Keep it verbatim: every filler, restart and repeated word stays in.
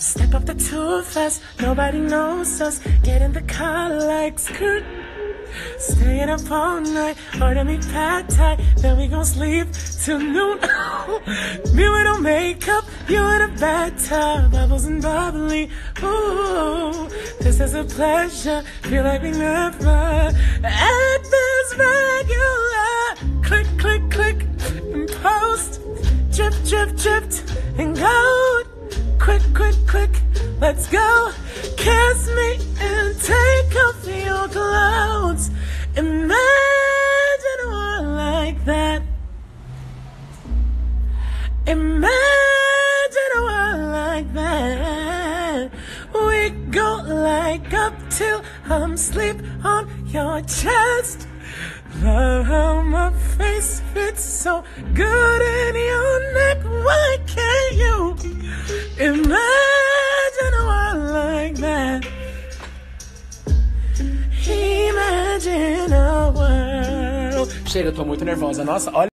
Step up the too fast, nobody knows us. Get in the car like skirt. Staying up all night, order me pad thai, then we gon' sleep till noon. Me with no makeup, you in a bathtub, bubbles and bubbly. Ooh, this is a pleasure, feel like we never had this regular. Click, click, click, and post. Drip, drip, dripped, and gold. Quick, quick, quick, let's go. Kiss me and take off your clothes. Imagine a world like that. Imagine a world like that. We go like up till I'm asleep on your chest. Love how my face fits so good in your neck. Why can't you imagine a world like that? Imagine a world. Chega, eu tô muito nervosa. Nossa, olha.